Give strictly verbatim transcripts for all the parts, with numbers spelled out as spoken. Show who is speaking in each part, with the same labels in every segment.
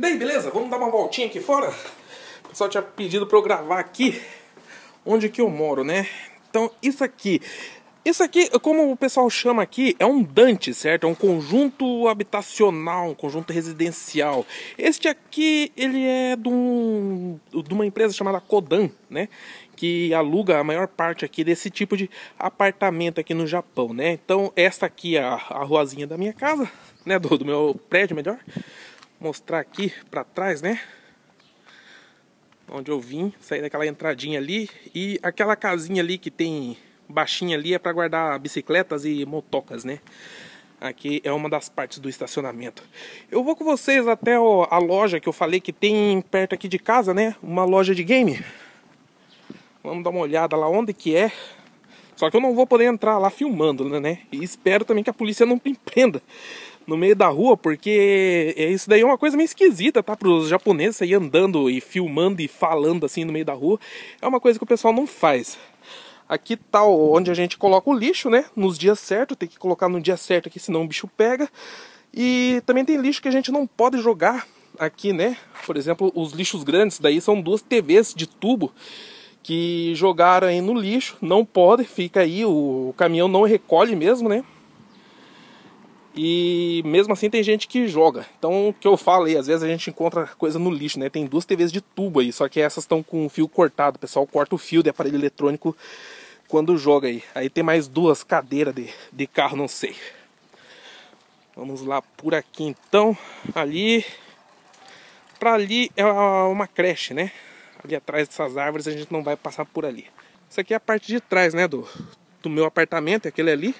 Speaker 1: Daí, beleza? Vamos dar uma voltinha aqui fora? O pessoal tinha pedido pra eu gravar aqui onde que eu moro, né? Então, isso aqui... Isso aqui, como o pessoal chama aqui, é um Dante, certo? É um conjunto habitacional, um conjunto residencial. Este aqui, ele é de, um, de uma empresa chamada Kodan, né? Que aluga a maior parte aqui desse tipo de apartamento aqui no Japão, né? Então, esta aqui é a, a ruazinha da minha casa, né? Do, do meu prédio, melhor. Vou mostrar aqui pra trás, né? Onde eu vim, sair daquela entradinha ali. E aquela casinha ali que tem... baixinha ali é para guardar bicicletas e motocas, né? Aqui é uma das partes do estacionamento. Eu vou com vocês até a loja que eu falei que tem perto aqui de casa, né? Uma loja de game. Vamos dar uma olhada lá onde que é. Só que eu não vou poder entrar lá filmando, né? E espero também que a polícia não me prenda no meio da rua, porque isso daí é uma coisa meio esquisita, tá? Para os japoneses aí andando e filmando e falando assim no meio da rua. É uma coisa que o pessoal não faz. Aqui tá onde a gente coloca o lixo, né? Nos dias certos, tem que colocar no dia certo aqui, senão o bicho pega. E também tem lixo que a gente não pode jogar aqui, né? Por exemplo, os lixos grandes, daí são duas T Vs de tubo que jogaram aí no lixo. Não pode, fica aí, o caminhão não recolhe mesmo, né? E mesmo assim tem gente que joga. Então o que eu falo aí, às vezes a gente encontra coisa no lixo, né? Tem duas T Vs de tubo aí, só que essas estão com o fio cortado. O pessoal corta o fio de aparelho eletrônico quando joga aí. Aí tem mais duas cadeiras de, de carro, não sei. Vamos lá por aqui então. Ali. Pra ali é uma creche, né? Ali atrás dessas árvores a gente não vai passar por ali. Isso aqui é a parte de trás, né? Do, do meu apartamento, é aquele ali.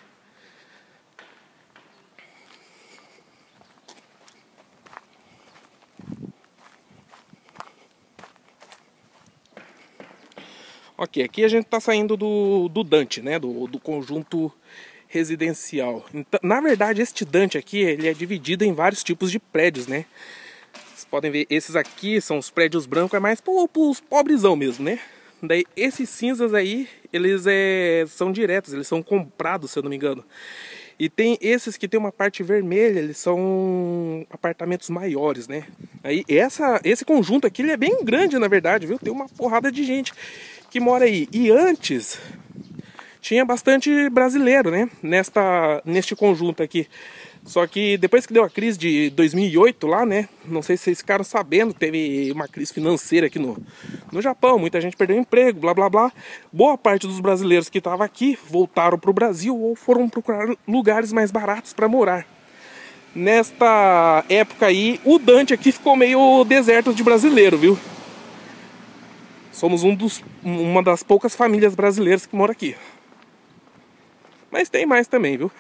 Speaker 1: Ok, aqui a gente está saindo do, do Dante, né? Do, do conjunto residencial. Então, na verdade, este Dante aqui, ele é dividido em vários tipos de prédios, né? Vocês podem ver, esses aqui são os prédios brancos, é mais para os pobrezão mesmo, né? Daí, esses cinzas aí, eles é, são diretos, eles são comprados, se eu não me engano. E tem esses que tem uma parte vermelha, eles são apartamentos maiores, né? Aí, essa, esse conjunto aqui, ele é bem grande, na verdade, viu? Tem uma porrada de gente que mora aí. E antes tinha bastante brasileiro, né? Nesta, neste conjunto aqui. Só que depois que deu a crise de dois mil e oito lá, né? Não sei se vocês ficaram sabendo, teve uma crise financeira aqui no, no Japão. Muita gente perdeu emprego, blá blá blá. Boa parte dos brasileiros que estavam aqui voltaram para o Brasil ou foram procurar lugares mais baratos para morar. Nesta época aí, o Dante aqui ficou meio deserto de brasileiro, viu? Somos um dos, uma das poucas famílias brasileiras que mora aqui. Mas tem mais também, viu?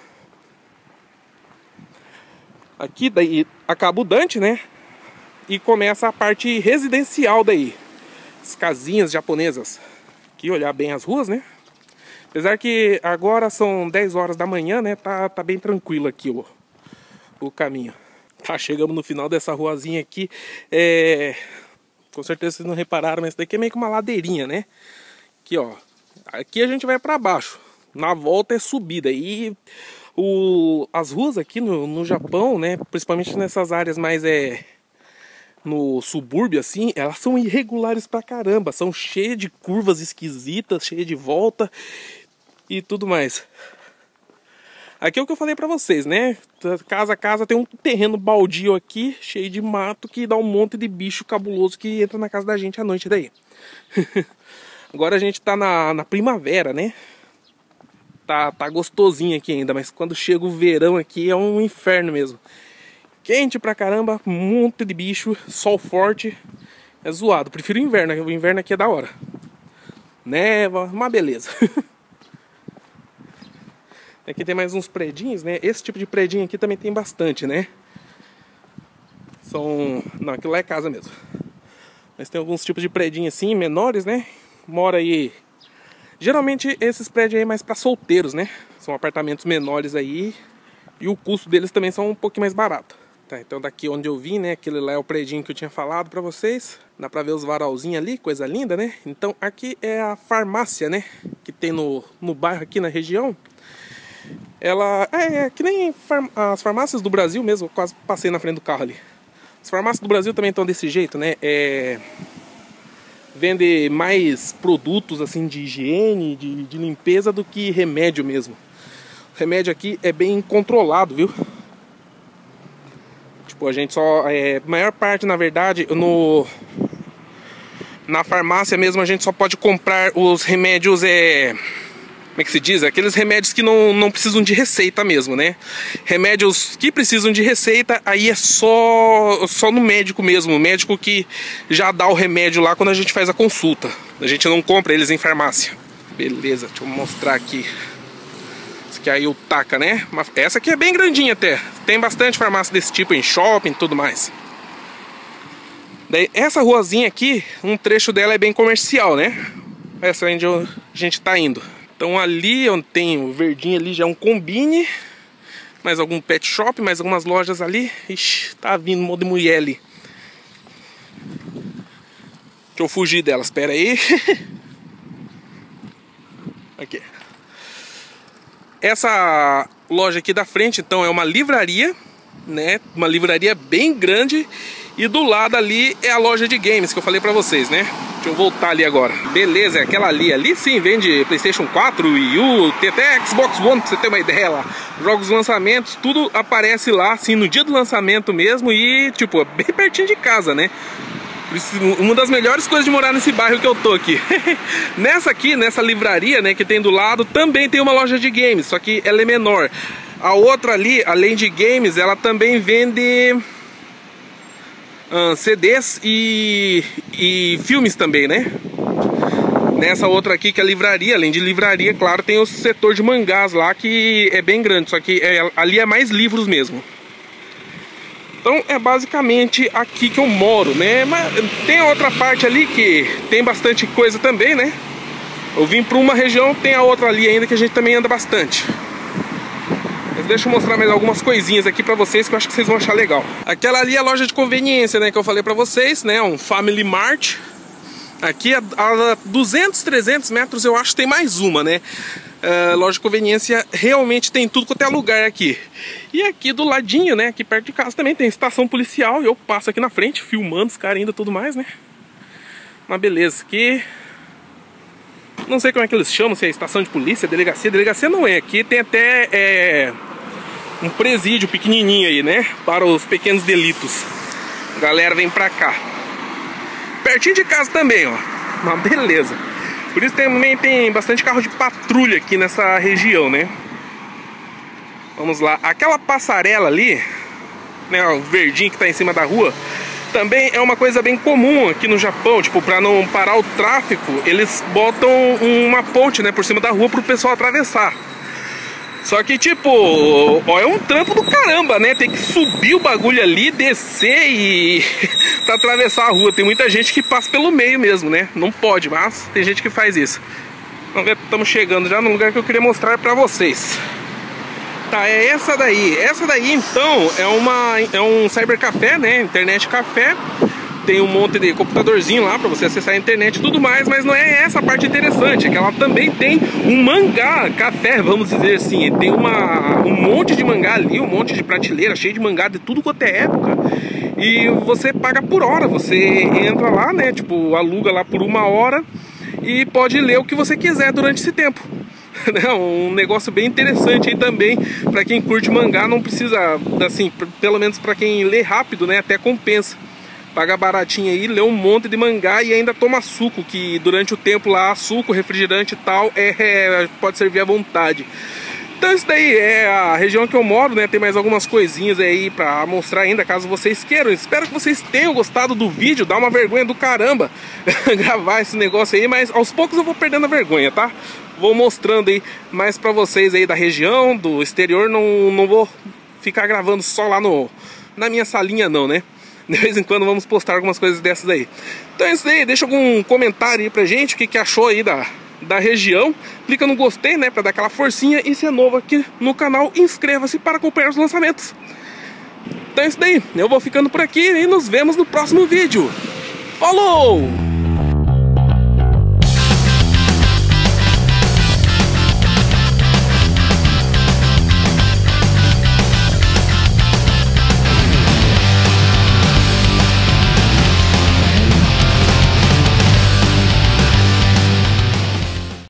Speaker 1: Aqui daí acaba o Dante, né? E começa a parte residencial daí. As casinhas japonesas. Aqui olhar bem as ruas, né? Apesar que agora são dez horas da manhã, né? Tá, tá bem tranquilo aqui o, o caminho. Tá, chegamos no final dessa ruazinha aqui. É... Com certeza vocês não repararam, mas isso daqui é meio que uma ladeirinha, né? Aqui, ó. Aqui a gente vai pra baixo. Na volta é subida. E o, as ruas aqui no, no Japão, né? Principalmente nessas áreas mais é, no subúrbio, assim, elas são irregulares pra caramba. São cheias de curvas esquisitas, cheias de volta e tudo mais. Aqui é o que eu falei pra vocês, né? Casa a casa tem um terreno baldio aqui, cheio de mato, que dá um monte de bicho cabuloso que entra na casa da gente à noite daí. Agora a gente tá na, na primavera, né? Tá, tá gostosinho aqui ainda, mas quando chega o verão aqui é um inferno mesmo. Quente pra caramba, um monte de bicho, sol forte, é zoado. Prefiro o inverno, o inverno aqui é da hora. Neva, uma beleza. Aqui tem mais uns predinhos, né? Esse tipo de predinho aqui também tem bastante, né? São... Não, aquilo lá é casa mesmo. Mas tem alguns tipos de predinho assim, menores, né? Mora aí... Geralmente esses prédios aí é mais para solteiros, né? São apartamentos menores aí. E o custo deles também são um pouquinho mais barato. Tá, então daqui onde eu vim, né? Aquele lá é o predinho que eu tinha falado pra vocês. Dá pra ver os varalzinhos ali, coisa linda, né? Então aqui é a farmácia, né? Que tem no, no bairro aqui na região. Ela é, é que nem far, as farmácias do Brasil mesmo. Eu quase passei na frente do carro ali. As farmácias do Brasil também estão desse jeito, né? É... Vende mais produtos assim de higiene, de, de limpeza do que remédio mesmo. O remédio aqui é bem controlado, viu? Tipo, a gente só... É, maior parte, na verdade, no... Na farmácia mesmo a gente só pode comprar os remédios... É... Como é que se diz? Aqueles remédios que não, não precisam de receita mesmo, né? Remédios que precisam de receita, aí é só, só no médico mesmo. O médico que já dá o remédio lá quando a gente faz a consulta. A gente não compra eles em farmácia. Beleza, deixa eu mostrar aqui. Esse aqui é a Yutaka, né? Essa aqui é bem grandinha até. Tem bastante farmácia desse tipo em shopping e tudo mais. Daí, essa ruazinha aqui, um trecho dela é bem comercial, né? Essa é onde a gente tá indo. Então ali onde tem o verdinho ali já é um Combine. Mais algum pet shop, mais algumas lojas ali. Ixi, tá vindo um monte de mulher ali. Deixa eu fugir delas, espera aí. Aqui. Essa loja aqui da frente então é uma livraria, né? Uma livraria bem grande. E do lado ali é a loja de games que eu falei pra vocês, né? Deixa eu voltar ali agora. Beleza, é aquela ali. Ali sim vende PlayStation quatro, Wii U, tem até Xbox One, pra você ter uma ideia lá. Jogos lançamentos, tudo aparece lá, assim, no dia do lançamento mesmo. E, tipo, bem pertinho de casa, né? Por isso, uma das melhores coisas de morar nesse bairro que eu tô aqui. Nessa aqui, nessa livraria, né, que tem do lado, também tem uma loja de games, só que ela é menor. A outra ali, além de games, ela também vende... Uh, C Ds e, e filmes também, né? Nessa outra aqui que é a livraria, além de livraria, claro, tem o setor de mangás lá que é bem grande, só que é, ali é mais livros mesmo. Então é basicamente aqui que eu moro, né? Mas tem outra parte ali que tem bastante coisa também, né? Eu vim para uma região, tem a outra ali ainda que a gente também anda bastante. Mas deixa eu mostrar mais algumas coisinhas aqui pra vocês que eu acho que vocês vão achar legal. Aquela ali é a loja de conveniência, né, que eu falei pra vocês, né, um Family Mart. Aqui a, a duzentos, trezentos metros eu acho que tem mais uma, né. Uh, loja de conveniência realmente tem tudo quanto é lugar aqui. E aqui do ladinho, né, aqui perto de casa também tem estação policial. E eu passo aqui na frente, filmando os caras ainda e tudo mais, né. Mas beleza, aqui... Não sei como é que eles chamam, se é estação de polícia, delegacia. Delegacia não é, aqui tem até é, um presídio pequenininho aí, né? Para os pequenos delitos. A galera vem pra cá. Pertinho de casa também, ó. Uma beleza. Por isso também tem bastante carro de patrulha aqui nessa região, né? Vamos lá. Aquela passarela ali, né? O verdinho que tá em cima da rua... Também é uma coisa bem comum aqui no Japão, tipo, pra não parar o tráfego, eles botam uma ponte, né, por cima da rua pro pessoal atravessar. Só que, tipo, ó, é um trampo do caramba, né, tem que subir o bagulho ali, descer e... pra atravessar a rua. Tem muita gente que passa pelo meio mesmo, né, não pode, mas tem gente que faz isso. Vamos ver, estamos chegando já no lugar que eu queria mostrar pra vocês. Tá, é essa daí. Essa daí, então, é, uma, é um cybercafé, né? Internet café. Tem um monte de computadorzinho lá pra você acessar a internet e tudo mais. Mas não é essa a parte interessante. É que ela também tem um mangá café, vamos dizer assim. Tem uma, um monte de mangá ali, um monte de prateleira cheio de mangá de tudo quanto é época. E você paga por hora. Você entra lá, né? Tipo, aluga lá por uma hora e pode ler o que você quiser durante esse tempo. Um negócio bem interessante aí também para quem curte mangá, não precisa, assim, pelo menos para quem lê rápido, né, até compensa. Paga baratinho aí, lê um monte de mangá e ainda toma suco, que durante o tempo lá, suco, refrigerante e tal, é, é, pode servir à vontade. Então isso daí é a região que eu moro, né? Tem mais algumas coisinhas aí pra mostrar ainda, caso vocês queiram. Espero que vocês tenham gostado do vídeo. Dá uma vergonha do caramba gravar esse negócio aí, mas aos poucos eu vou perdendo a vergonha, tá? Vou mostrando aí mais pra vocês aí da região, do exterior. Não, não vou ficar gravando só lá no, na minha salinha não, né? De vez em quando vamos postar algumas coisas dessas aí. Então é isso aí, deixa algum comentário aí pra gente, o que, que achou aí da... da região, clica no gostei, né, pra dar aquela forcinha, e se é novo aqui no canal, inscreva-se para acompanhar os lançamentos. Então é isso daí, eu vou ficando por aqui e nos vemos no próximo vídeo. Falou!